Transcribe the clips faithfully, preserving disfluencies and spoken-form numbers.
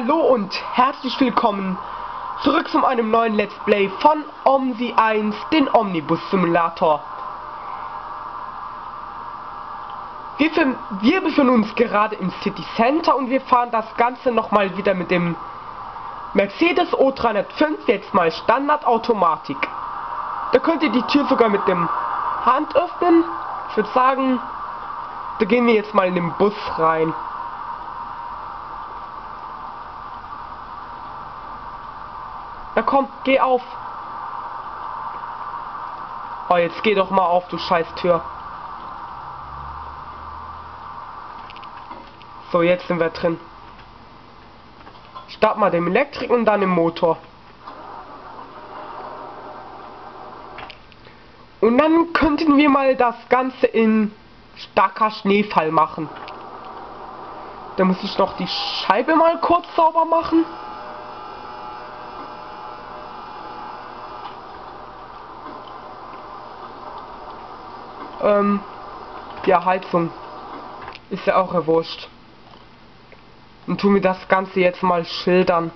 Hallo und herzlich willkommen zurück zu einem neuen Let's Play von OMSI eins, den Omnibus Simulator. Wir, wir befinden uns gerade im City Center und wir fahren das Ganze nochmal wieder mit dem Mercedes O dreihundertfünf, jetzt mal Standardautomatik. Da könnt ihr die Tür sogar mit dem Hand öffnen. Ich würde sagen, da gehen wir jetzt mal in den Bus rein. Na komm, geh auf. Oh, jetzt geh doch mal auf, du scheiß Tür. So, jetzt sind wir drin. Start mal den Elektrik und dann den Motor. Und dann könnten wir mal das Ganze in starker Schneefall machen. Da muss ich noch die Scheibe mal kurz sauber machen. Ähm, ja, Heizung. Ist ja auch erwurscht. Und tu mir das Ganze jetzt mal schildern.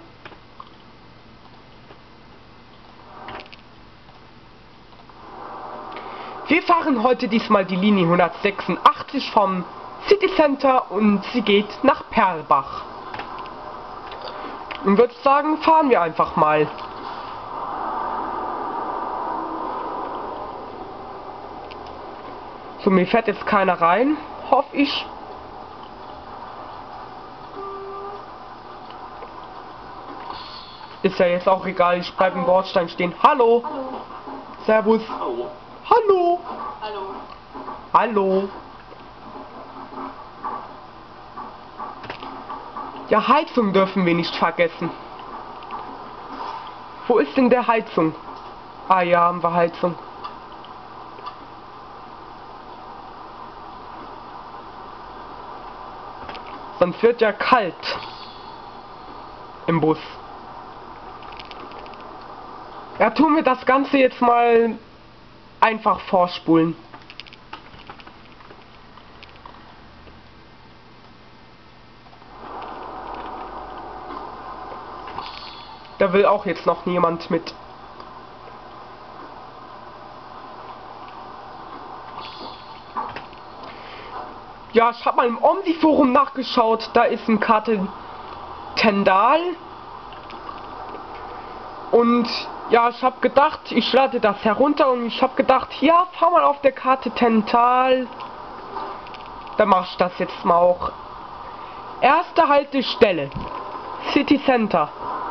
Wir fahren heute diesmal die Linie hundertsechsundachtzig vom City Center und sie geht nach Perlbach. Und würde sagen, fahren wir einfach mal. So, mir fährt jetzt keiner rein, hoffe ich. Ist ja jetzt auch egal, ich bleibe im Bordstein stehen. Hallo! Hallo! Servus! Hallo! Hallo! Hallo! Hallo! Ja, Heizung dürfen wir nicht vergessen. Wo ist denn der Heizung? Ah ja, haben wir Heizung. Sonst wird ja kalt im Bus. Ja, tun wir das Ganze jetzt mal einfach vorspulen. Da will auch jetzt noch niemand mit. Ja, ich habe mal im OMSI-Forum nachgeschaut, da ist ein Karte Tendal. Und ja, ich habe gedacht, ich lade das herunter und ich habe gedacht, ja, fahr mal auf der Karte Tendal. Da mache ich das jetzt mal auch. Erste Haltestelle, City Center.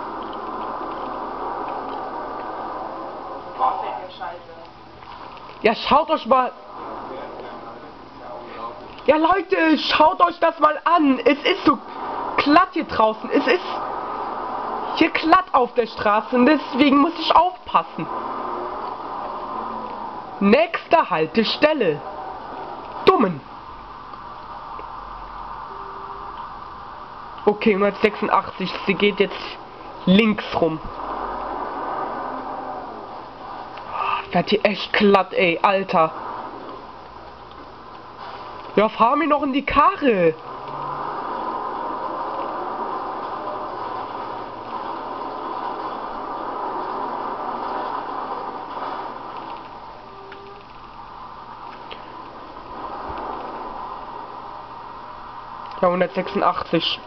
Ja, schaut euch mal... Ja Leute, schaut euch das mal an. Es ist so glatt hier draußen. Es ist hier glatt auf der Straße und deswegen muss ich aufpassen. Nächste Haltestelle. Dummen. Okay, hundertsechsundachtzig. Sie geht jetzt links rum. Fährt hier echt glatt, ey, Alter. Ja, fahr mir noch in die Karre. Ja, hundertsechsundachtzig.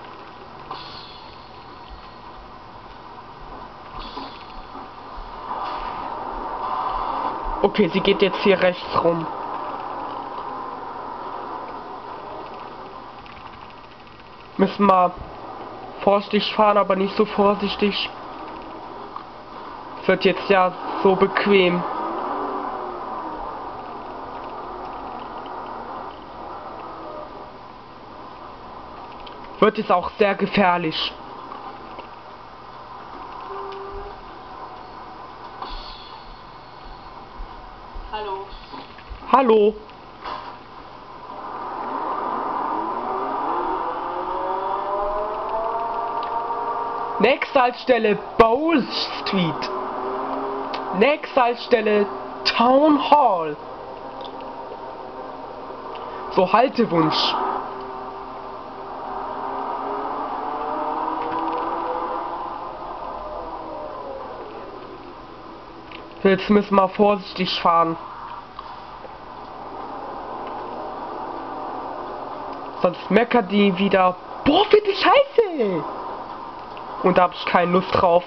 Okay, sie geht jetzt hier rechts rum. Müssen wir vorsichtig fahren, aber nicht so vorsichtig. Wird jetzt ja so bequem. Wird es auch sehr gefährlich. Hallo! Hallo! Nächste Haltestelle Bowl Street. Nächste Haltestelle Town Hall. So, Haltewunsch. Jetzt müssen wir vorsichtig fahren. Sonst meckert die wieder. Boah, für die Scheiße! Und da habe ich keine Lust drauf.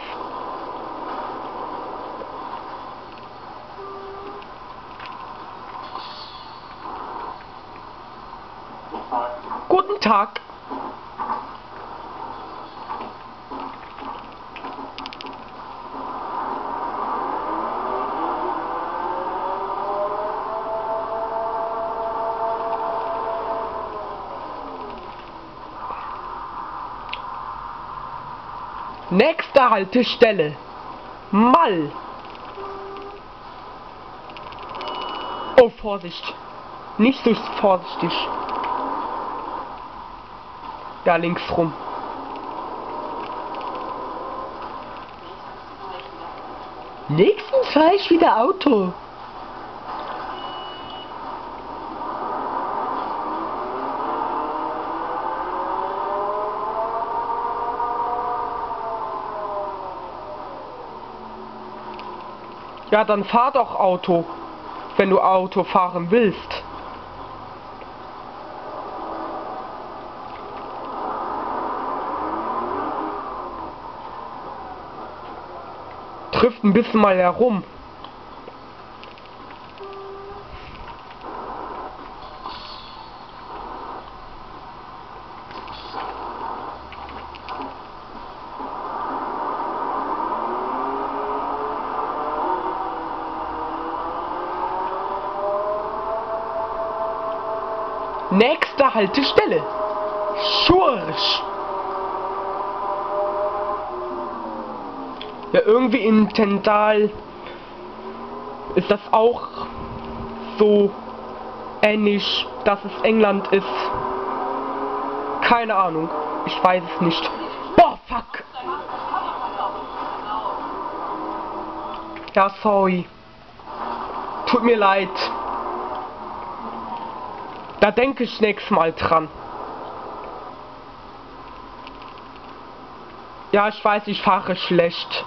Guten Tag. Nächste Haltestelle. Mal. Oh, Vorsicht. Nicht so vorsichtig. Ja, links rum. Nächstens fahre ich wieder Auto. Ja, dann fahr doch Auto, wenn du Auto fahren willst. Trifft ein bisschen mal herum. Nächste Haltestelle. Schursch. Ja, irgendwie in Tendal ist das auch so ähnlich, dass es England ist. Keine Ahnung. Ich weiß es nicht. Boah, fuck. Ja, sorry. Tut mir leid. Da denke ich nächstes Mal dran. Ja, ich weiß, ich fahre schlecht.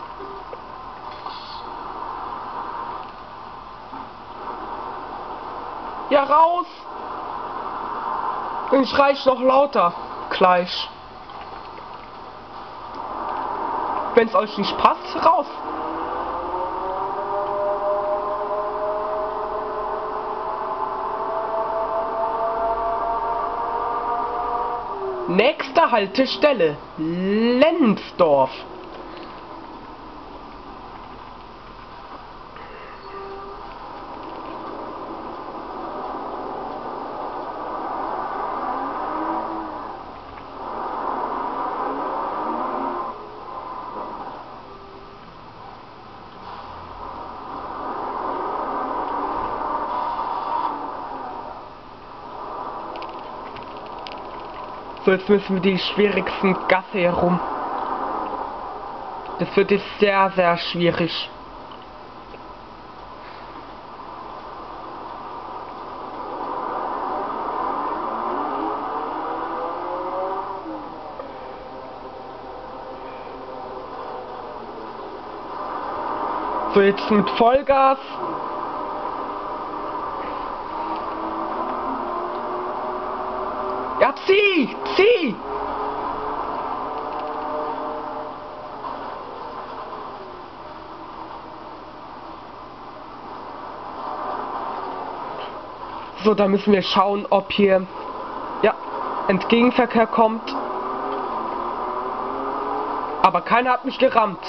Ja, raus! Dann schrei ich noch lauter. Gleich. Wenn es euch nicht passt, raus! Nächste Haltestelle. Lensdorf. So, jetzt müssen wir die schwierigsten Gasse herum. Das wird jetzt sehr, sehr schwierig. So, jetzt mit Vollgas. Ja, zieh! Zieh! So, da müssen wir schauen, ob hier ja Entgegenverkehr kommt. Aber keiner hat mich gerammt.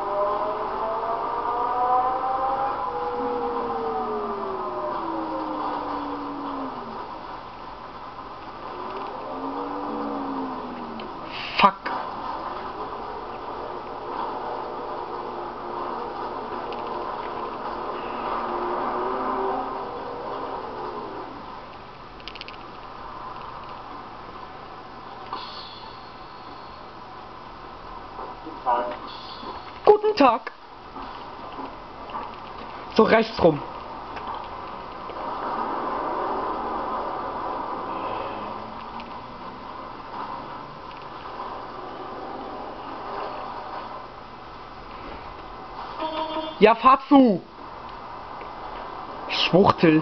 Fuck. Guten Tag. So, rechts rum. Ja, fahr zu! Schwuchtel.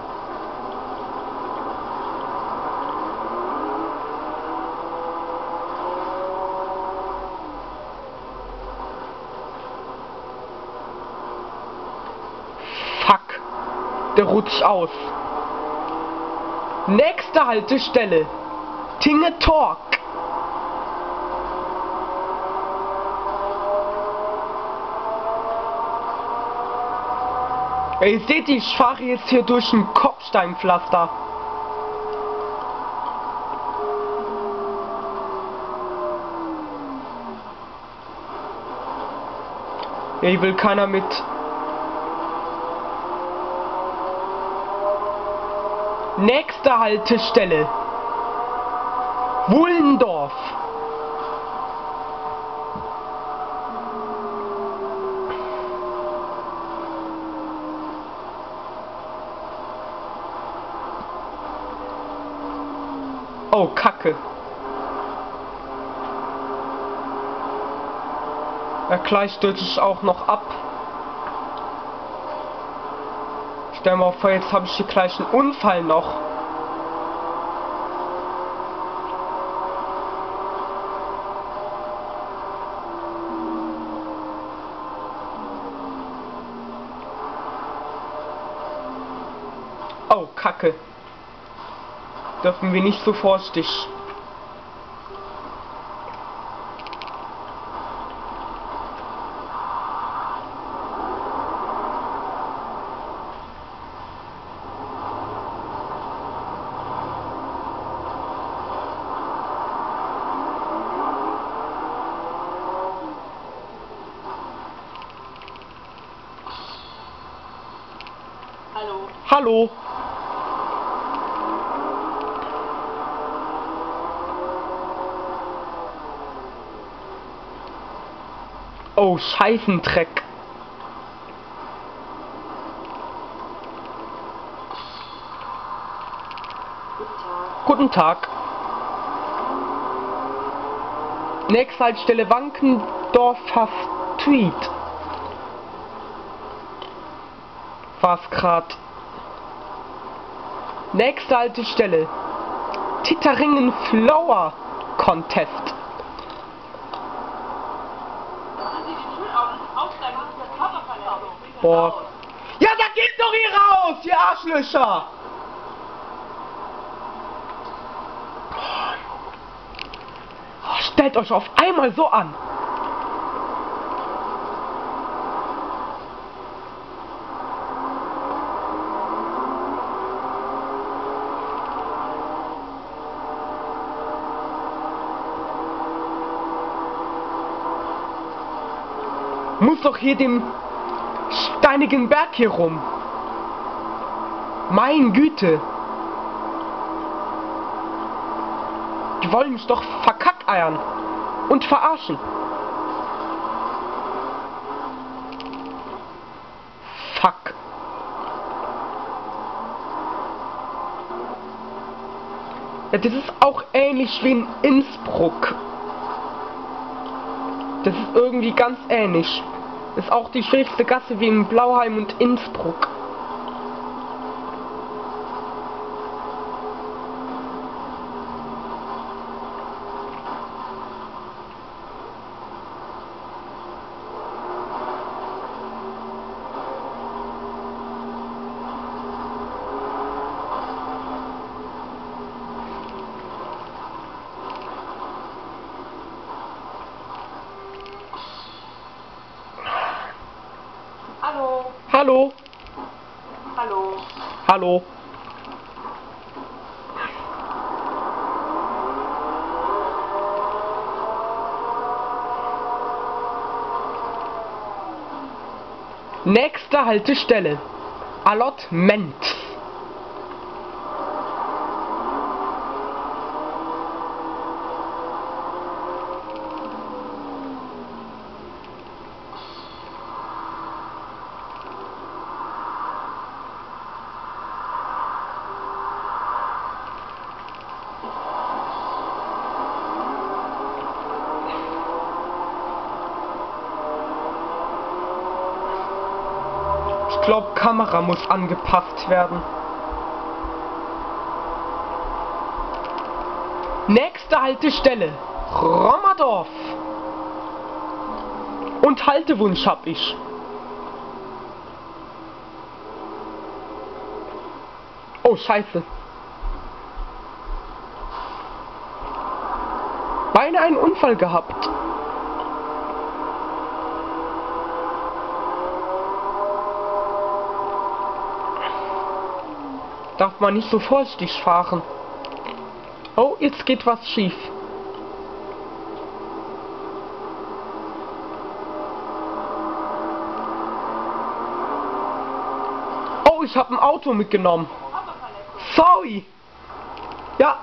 Fuck. Der rutscht aus. Nächste Haltestelle. Tinge Talk. Ihr seht, ich fahre jetzt hier durch ein Kopfsteinpflaster. Hier will keiner mit. Nächste Haltestelle. Wullendorf. Oh, Kacke. Ja, gleich stürze ich auch noch ab. Stell mal vor, jetzt habe ich hier gleich einen Unfall noch. Oh, Kacke. Dürfen wir nicht so vorstich. Hallo. Hallo. Oh, Scheißendreck. Guten Tag. Guten Tag. Nächste Haltestelle Wankendorfer Street. War's grad. Nächste Haltestelle Titteringen Flower Contest. Boah. Ja, da geht doch hier raus, ihr Arschlöcher! Stellt euch auf einmal so an. Muss doch hier dem steinigen Berg hier rum. Mein Güte. Die wollen mich doch verkackeiern und verarschen. Fuck. Ja, das ist auch ähnlich wie in Innsbruck. Das ist irgendwie ganz ähnlich. Ist auch die schwierigste Gasse wie in Blauheim und Innsbruck. Hallo. Hallo. Hallo. Hallo. Nächste Haltestelle Allotment. Ich glaube, Kamera muss angepasst werden. Nächste Haltestelle. Rommerdorf. Und Haltewunsch hab ich. Oh, scheiße. Beinahe einen Unfall gehabt. Darf man nicht so vorsichtig fahren. Oh, jetzt geht was schief. Oh, ich habe ein Auto mitgenommen. Sorry. Ja.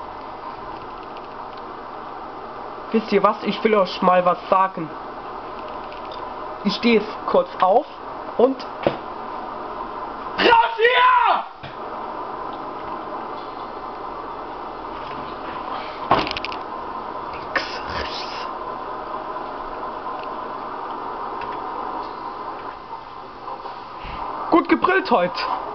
Wisst ihr was? Ich will euch mal was sagen. Ich stehe jetzt kurz auf und... Raus hier! Gut gebrillt heute.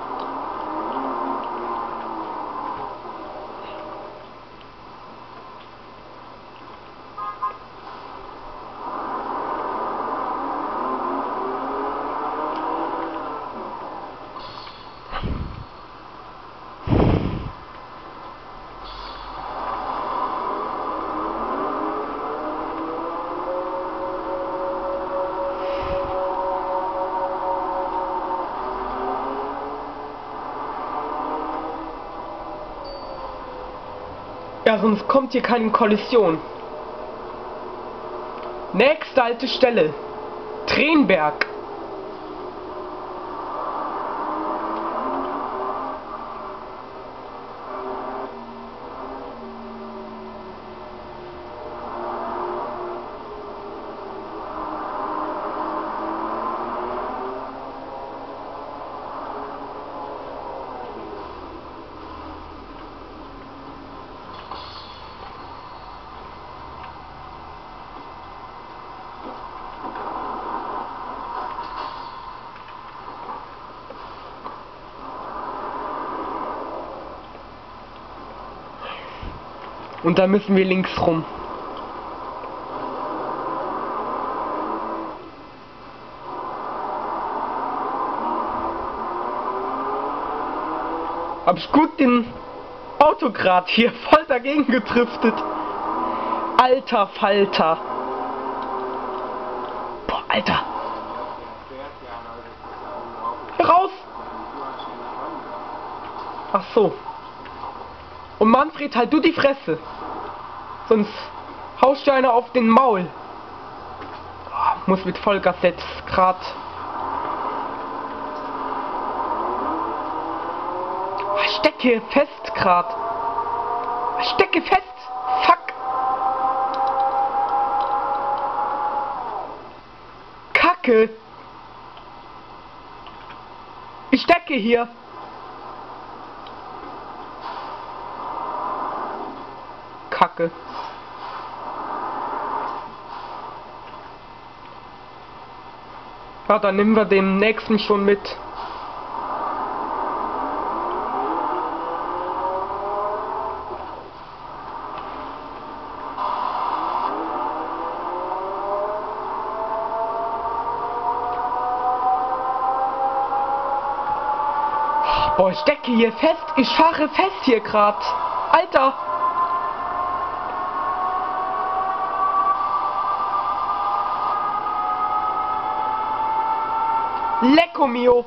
Ja, sonst kommt hier keine Kollision. Nächste Haltestelle. Trenberg. Und da müssen wir links rum. Hab ich gut den Autograd hier voll dagegen gedriftet. Alter Falter. Boah, Alter. Raus! Ach so. Und Manfred, halt du die Fresse. Sonst haust du einer auf den Maul. Oh, muss mit Vollgas jetzt grad. Ich stecke fest grad. Ich stecke fest. Fuck. Kacke. Ich stecke hier. Kacke. Ja, dann nehmen wir den nächsten schon mit. Boah, ich stecke hier fest. Ich fahre fest hier grad. Alter. Lecco mio!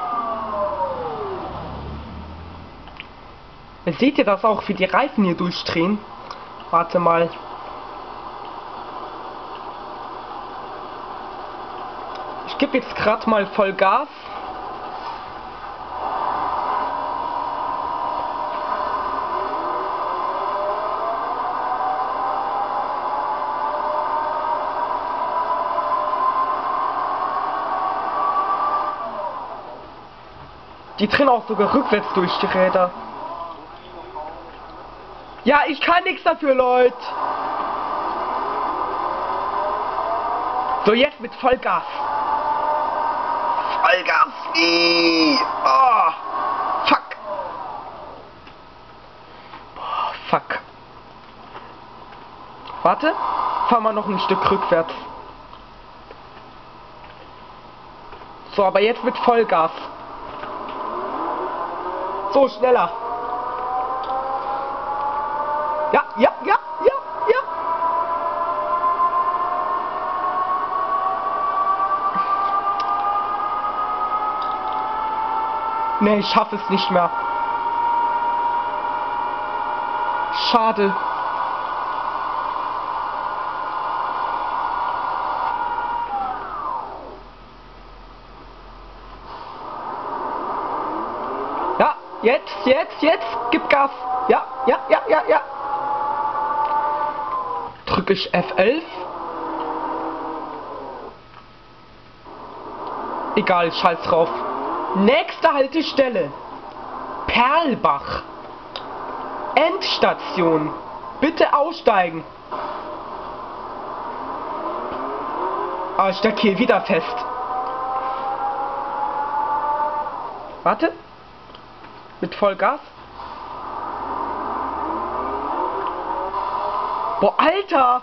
Seht ihr das auch, wie die Reifen hier durchdrehen? Warte mal. Ich gebe jetzt gerade mal voll Gas. Die drehen auch sogar rückwärts durch die Räder. Ja, ich kann nichts dafür, Leute. So, jetzt mit Vollgas. Vollgas! Ih, oh, fuck! Boah, fuck. Warte, fahren wir noch ein Stück rückwärts. So, aber jetzt mit Vollgas. So, schneller. Ja, ja, ja, ja, ja. Nee, ich schaffe es nicht mehr. Schade. Ja, jetzt, jetzt, jetzt, gib Gas. Ja, ja, ja, ja, ja. Drücke ich F elf. Egal, scheiß drauf. Nächste Haltestelle. Perlbach. Endstation. Bitte aussteigen. Ah, ich stecke hier wieder fest. Warte. Mit Vollgas. Boah, Alter!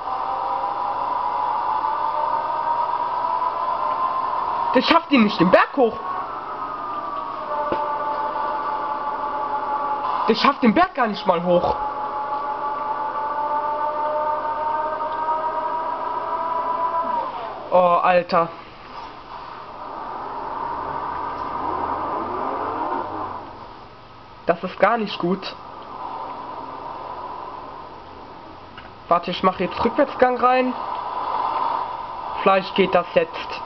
Das schafft ihn nicht den Berg hoch. Das schafft den Berg gar nicht mal hoch. Oh, Alter. Das ist gar nicht gut. Warte, ich mache jetzt Rückwärtsgang rein. Vielleicht geht das jetzt.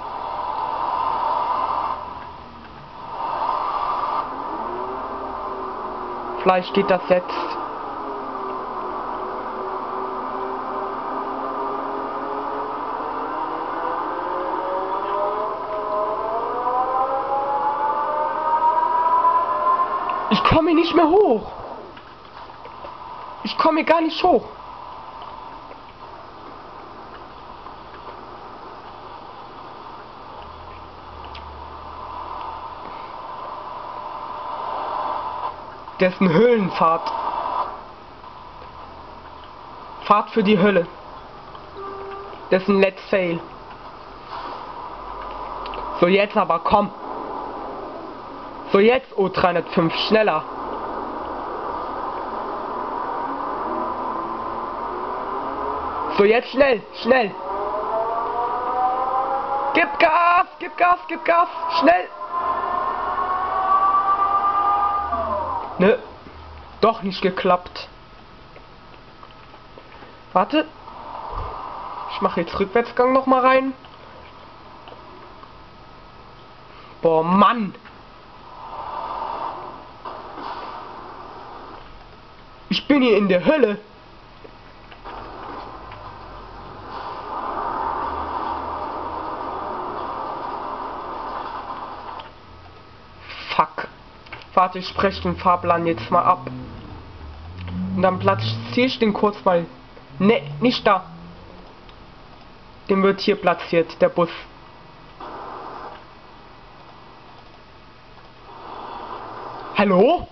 Vielleicht geht das jetzt. Ich komme nicht mehr hoch. Ich komme gar nicht hoch. Das ist eine Höhlenfahrt. Fahrt für die Hölle. Das ist ein Let's Fail. So, jetzt aber, komm. So, jetzt O dreihundertfünf, schneller. So, jetzt schnell, schnell. Gib Gas, gib Gas, gib Gas, schnell. Nö, doch nicht geklappt. Warte. Ich mache jetzt Rückwärtsgang noch mal rein. Boah, Mann. Ich bin hier in der Hölle. Fuck. Warte, ich spreche den Fahrplan jetzt mal ab. Und dann platziere ich den kurz mal. Ne, nicht da. Den wird hier platziert, der Bus. Hallo?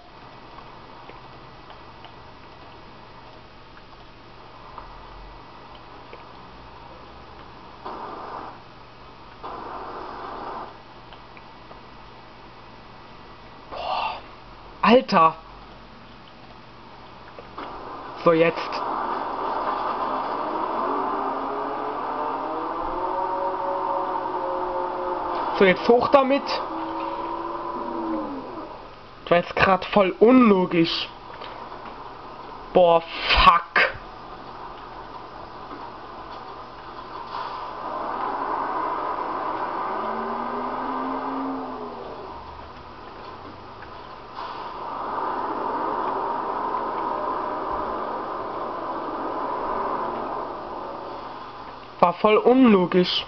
Alter! So, jetzt. So, jetzt hoch damit. Das war jetzt gerade voll unlogisch. Boah, fuck. War voll unlogisch.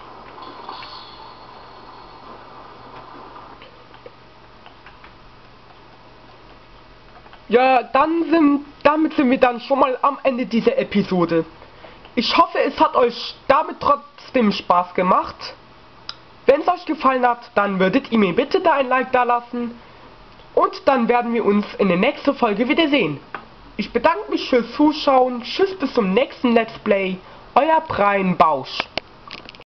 Ja, dann sind, damit sind wir dann schon mal am Ende dieser Episode. Ich hoffe, es hat euch damit trotzdem Spaß gemacht. Wenn es euch gefallen hat, dann würdet ihr mir bitte da ein Like da lassen. Und dann werden wir uns in der nächsten Folge wiedersehen. Ich bedanke mich fürs Zuschauen. Tschüss, bis zum nächsten Let's Play. Euer Brian Bausch.